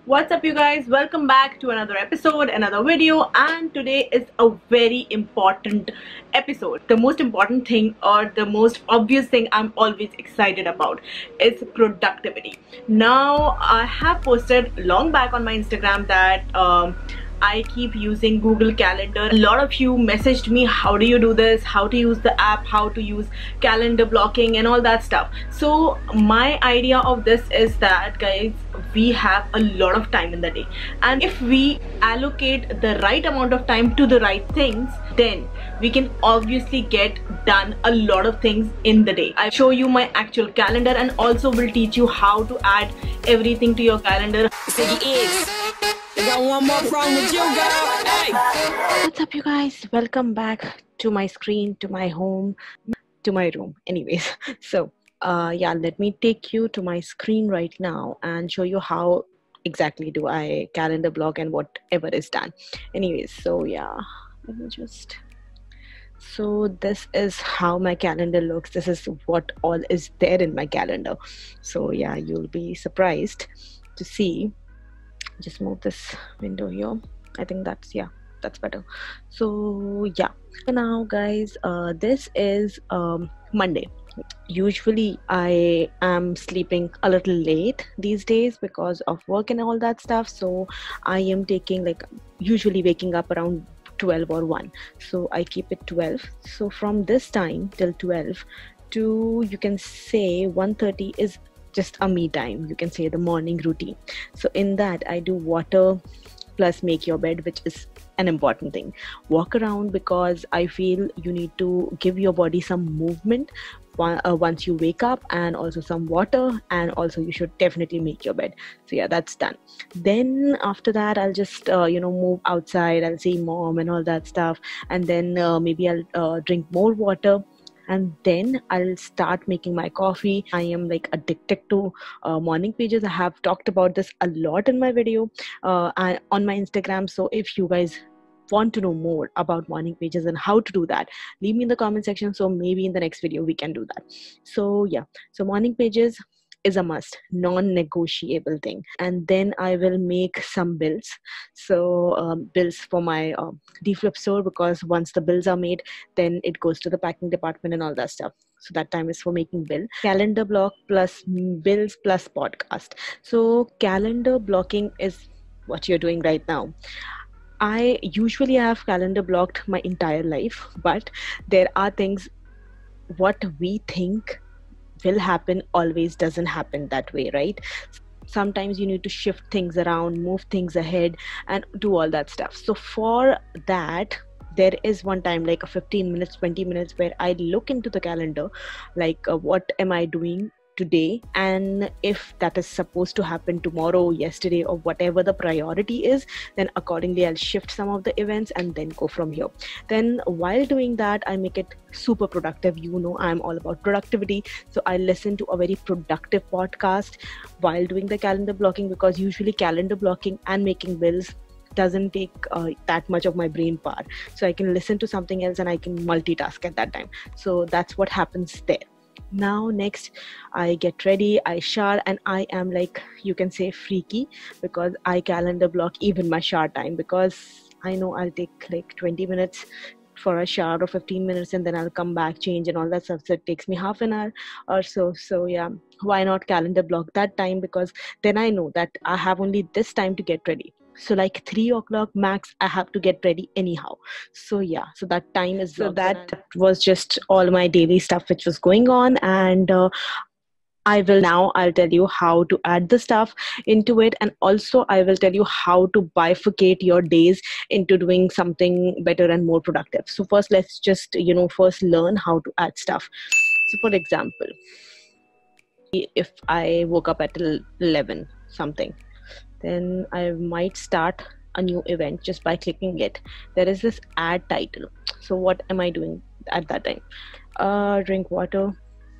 What's up, you guys? Welcome back to another episode, another video, and today is a very important episode. The most important thing, or the most obvious thing I'm always excited about, is productivity. Now, I have posted long back on my Instagram that I keep using Google Calendar. A lot of you messaged me, how do you do this, how to use the app, how to use calendar blocking and all that stuff. So my idea of this is that, guys, we have a lot of time in the day, and if we allocate the right amount of time to the right things, then we can obviously get done a lot of things in the day. I'll show you my actual calendar and also will teach you how to add everything to your calendar. Got one more problem with you, girl. Hey. What's up, you guys? Welcome back to my screen, to my home, to my room. Anyways, so yeah, let me take you to my screen right now and show you how exactly do I calendar block and whatever is done. Anyways, so yeah, let me just. So this is how my calendar looks. This is what all is there in my calendar. So yeah, you'll be surprised to see. Just move this window here. I think that's better. So yeah, now guys, this is Monday. Usually I am sleeping a little late these days because of work and all that stuff, so I am taking, like, usually waking up around 12 or 1, so I keep it 12. So from this time till 12 to, you can say, 1:30 is just a me time, you can say the morning routine. So in that I do water plus make your bed, which is an important thing. Walk around, because I feel you need to give your body some movement once you wake up, and also some water, and also you should definitely make your bed. So yeah, that's done. Then after that I'll just move outside, I'll see mom and all that stuff, and then maybe I'll drink more water, and then I'll start making my coffee. I am like addicted to morning pages. I have talked about this a lot in my video and on my Instagram. So if you guys want to know more about morning pages and how to do that, leave me in the comment section, so maybe in the next video we can do that. So yeah, so morning pages is a must, non-negotiable thing. And then I will make some bills. So bills for my deflip store, because once the bills are made, then it goes to the packing department and all that stuff. So that time is for making bill. Calendar block plus bills plus podcast. So calendar blocking is what you're doing right now. I usually have calendar blocked my entire life, but there are things, what we think will happen always doesn't happen that way, right? Sometimes you need to shift things around, move things ahead, and do all that stuff. So for that, there is one time, like a 15 minutes, 20 minutes, where I look into the calendar, like what am I doing today, and if that is supposed to happen tomorrow, yesterday, or whatever the priority is, then accordingly I'll shift some of the events and then go from here. Then while doing that, I make it super productive. I'm all about productivity, so I listen to a very productive podcast while doing the calendar blocking, because usually calendar blocking and making bills doesn't take that much of my brain power, so I can listen to something else and I can multitask at that time. So that's what happens there. Now next, I get ready, I shower, and I am, like, you can say, freaky, because I calendar block even my shower time, because I know I'll take like 20 minutes for a shower or 15 minutes, and then I'll come back, change and all that stuff, so it takes me half an hour or so. So yeah, why not calendar block that time, because then I know that I have only this time to get ready. So like 3 o'clock max, I have to get ready anyhow. So yeah, so that time is, so that was just all my daily stuff which was going on. And I'll tell you how to add the stuff into it, and also I will tell you how to bifurcate your days into doing something better and more productive. So first, let's just first learn how to add stuff. So for example, if I woke up at 11 something, then I might start a new event just by clicking it. There is this add title. So what am I doing at that time? Drink water,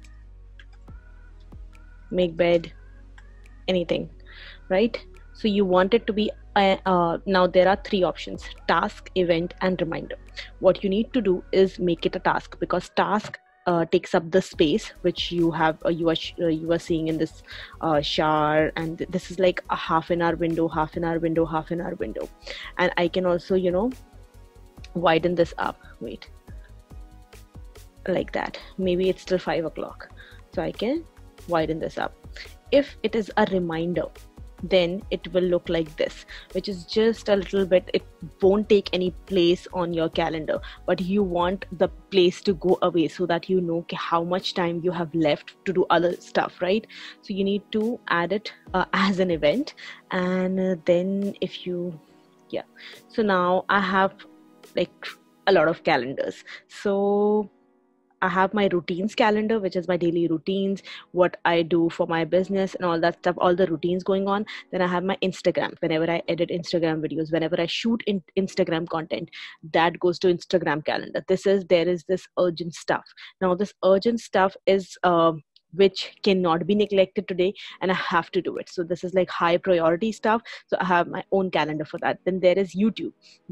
make bed, anything, right? So you want it to be now there are 3 options: task, event, and reminder. What you need to do is make it a task, because task takes up the space which you have you are seeing in this shower, and this is like a half an hour window, half an hour window, half an hour window. And I can also, you know, widen this up. Wait, like that. Maybe it's still 5 o'clock, so I can widen this up. If it is a reminder, then it will look like this, which is just a little bit, it won't take any place on your calendar, but you want the place to go away so that you know how much time you have left to do other stuff, right? So you need to add it as an event. And then if you, yeah, so now I have like a lot of calendars. So I have my routines calendar, which is my daily routines, what I do for my business and all that stuff, all the routines going on. Then I have my Instagram. Whenever I edit Instagram videos, whenever I shoot in Instagram content, that goes to Instagram calendar. There is this urgent stuff. Now this urgent stuff is which cannot be neglected today, and I have to do it. So this is like high priority stuff. So I have my own calendar for that. Then there is YouTube,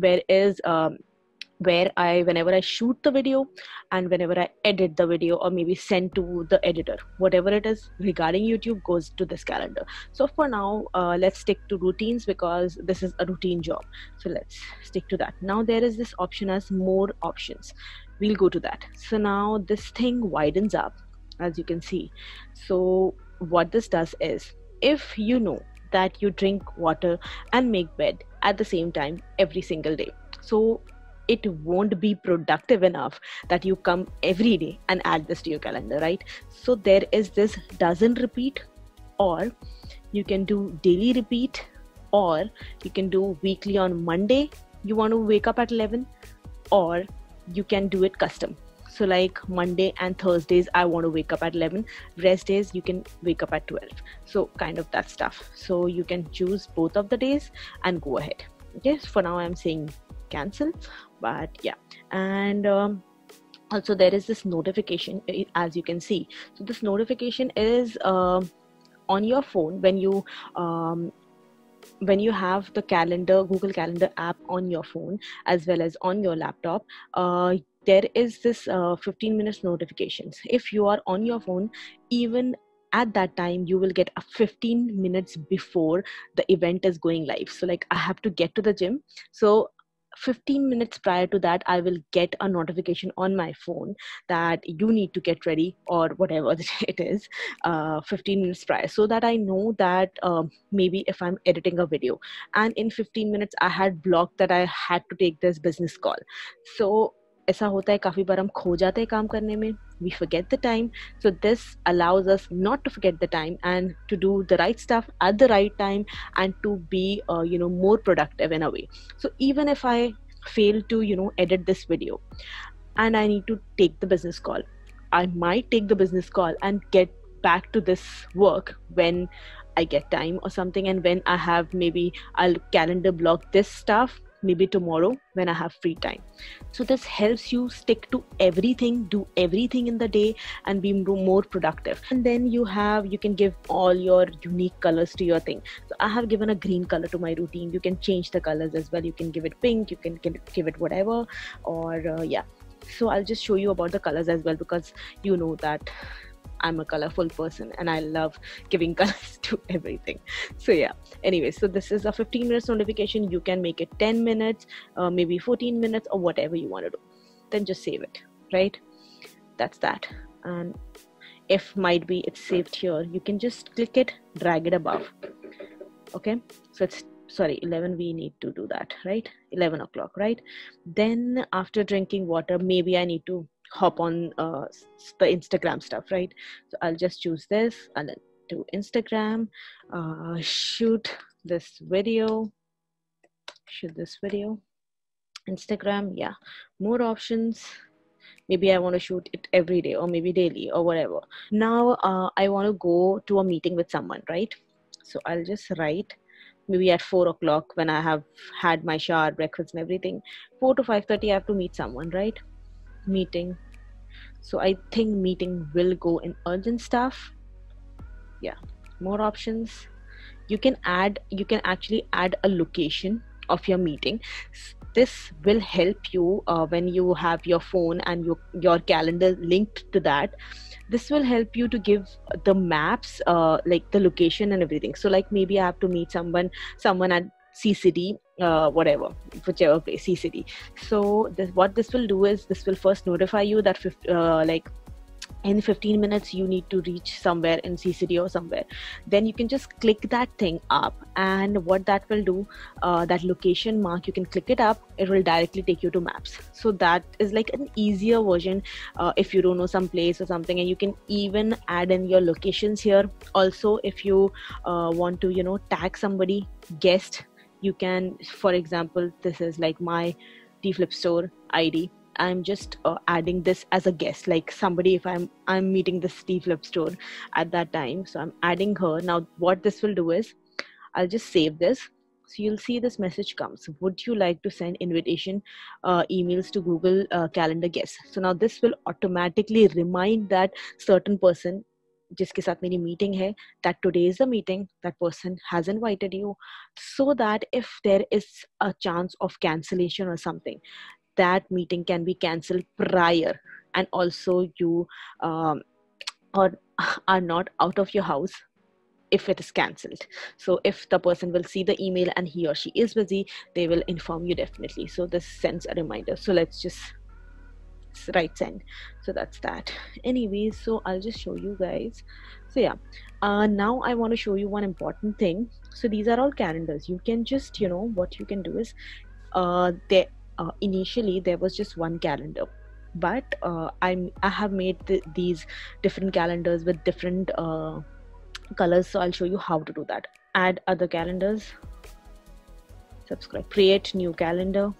where whenever I shoot the video and whenever I edit the video or maybe send to the editor, whatever it is regarding YouTube goes to this calendar. So for now, let's stick to routines because this is a routine job. So let's stick to that. Now there is this option as more options. We'll go to that. So now this thing widens up, as you can see. So what this does is, if you know that you drink water and make bed at the same time every single day, so it won't be productive enough that you come every day and add this to your calendar, right? So there is this doesn't repeat, or you can do daily repeat, or you can do weekly on Monday. You want to wake up at 11, or you can do it custom. So like Monday and Thursdays, I want to wake up at 11. Rest days, you can wake up at 12. So kind of that stuff. So you can choose both of the days and go ahead. Okay, so for now I'm saying cancel, but yeah. And also there is this notification, as you can see. So this notification is on your phone when you have the calendar, Google Calendar app on your phone as well as on your laptop. There is this 15 minutes notifications. If you are on your phone, even at that time, you will get a 15 minutes before the event is going live. So like I have to get to the gym, so 15 minutes prior to that, I will get a notification on my phone that you need to get ready or whatever it is 15 minutes prior, so that I know that maybe if I'm editing a video and in 15 minutes I had blocked that I had to take this business call. So ऐसा होता है काफी बार हम खो जाते हैं काम करने में, we forget the time. So this allows us not to forget the time and to do the right stuff at the right time and to be more productive in a way. So even if I fail to edit this video and I need to take the business call, I might take the business call and get back to this work when I get time or something, and when I have, maybe I'll calendar block this stuff maybe tomorrow when I have free time. So this helps you stick to everything, do everything in the day and be more productive. And then you can give all your unique colors to your thing. So I have given a green color to my routine. You can change the colors as well. You can give it pink, you can give it whatever, or yeah. So I'll just show you about the colors as well, because you know that I'm a colorful person and I love giving colors to everything. So yeah, anyway, so this is a 15 minutes notification. You can make it 10 minutes, maybe 14 minutes or whatever you want to do. Then just save it, right? That's that. And if might be it's saved here, you can just click it, drag it above. Okay, so it's 11, we need to do that, right? 11 o'clock, right? Then after drinking water, maybe I need to hop on the Instagram stuff, right? So I'll just choose this and then do Instagram, shoot this video, Instagram, yeah, more options. Maybe I want to shoot it every day or maybe daily or whatever. Now I want to go to a meeting with someone, right? So I'll just write maybe at 4 o'clock when I have had my shower, breakfast and everything. 4 to 5:30 I have to meet someone, right? Meeting. So I think meeting will go in urgent stuff. Yeah, more options. You can actually add a location of your meeting. this will help you when you have your phone and your calendar linked to that. This will help you to give the maps, like the location and everything. So like maybe I have to meet someone at C City, whatever, whichever place, C City. So what this will do is this will first notify you that like in 15 minutes you need to reach somewhere in C City or somewhere. Then you can just click that thing up, and what that will do, that location mark, you can click it up, it will directly take you to maps. So that is like an easier version if you don't know some place or something, and you can even add in your locations here. Also, if you want to, you know, tag somebody, guest, you can, for example, this is like my tea flip store ID. I'm just adding this as a guest, like somebody, if I'm meeting this tea flip store at that time, so I'm adding her. Now what this will do is I'll just save this. So you'll see this message comes, would you like to send invitation emails to Google Calendar guests? So now this will automatically remind that certain person जिसके साथ मेरी meeting है, that today is the meeting, that person has invited you, so that if there is a chance of cancellation or something, that meeting can be cancelled prior, and also you or are not out of your house if it is cancelled. So if the person will see the email and he or she is busy, they will inform you definitely. So this sends a reminder. So let's just write send. So that's that. Anyways, so I'll just show you guys. So yeah, now I want to show you one important thing. So these are all calendars. You can just, you know, what you can do is initially there was just one calendar, but I have made these different calendars with different colors. So I'll show you how to do that. Add other calendars, subscribe, create new calendar.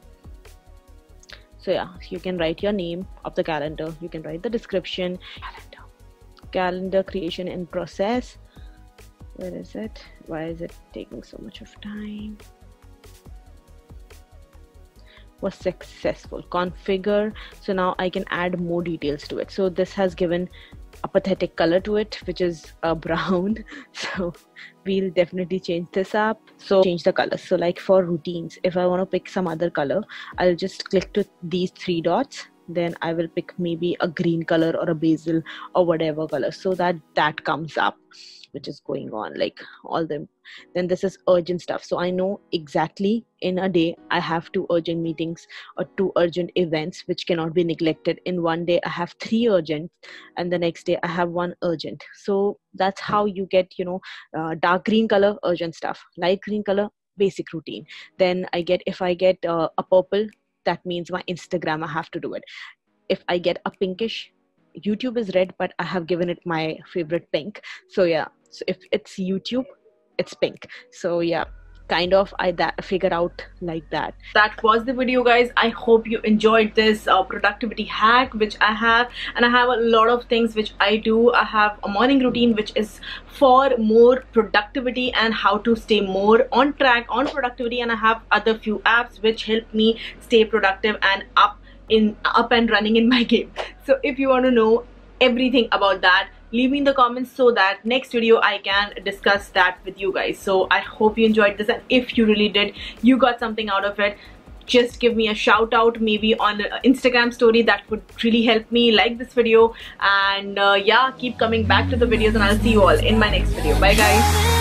So yeah, you can write your name of the calendar, you can write the description, calendar creation in process. Where is it? Why is it taking so much of time? Was successful, configure. So now I can add more details to it. So this has given a pathetic color to it, which is brown. So we'll definitely change this up. So change the color. So like for routines, if I want to pick some other color, I'll just click to these three dots, then I will pick maybe a green color or a basil or whatever color, so that comes up, which is going on, like all them. Then this is urgent stuff. So I know exactly in a day I have 2 urgent meetings or 2 urgent events which cannot be neglected. In one day I have 3 urgent, and the next day I have 1 urgent. So that's how you get, you know, dark green color, urgent stuff, light green color, basic routine. Then if I get a purple, that means my Instagram, I have to do it. If I get a pinkish, YouTube is red, but I have given it my favorite pink. So yeah, so if it's YouTube, it's pink. So yeah, kind of I figure out like that. That was the video, guys. I hope you enjoyed this productivity hack which I have, and I have a lot of things which I do. I have a morning routine which is for more productivity and how to stay more on track on productivity, and I have other few apps which help me stay productive and up and running in my game. So if you want to know everything about that, leave me in the comments so that next video I can discuss that with you guys. So I hope you enjoyed this, and if you really did, you got something out of it, just give me a shout out, maybe on Instagram story. That would really help me. Like this video, and yeah, keep coming back to the videos, and I'll see you all in my next video. Bye guys.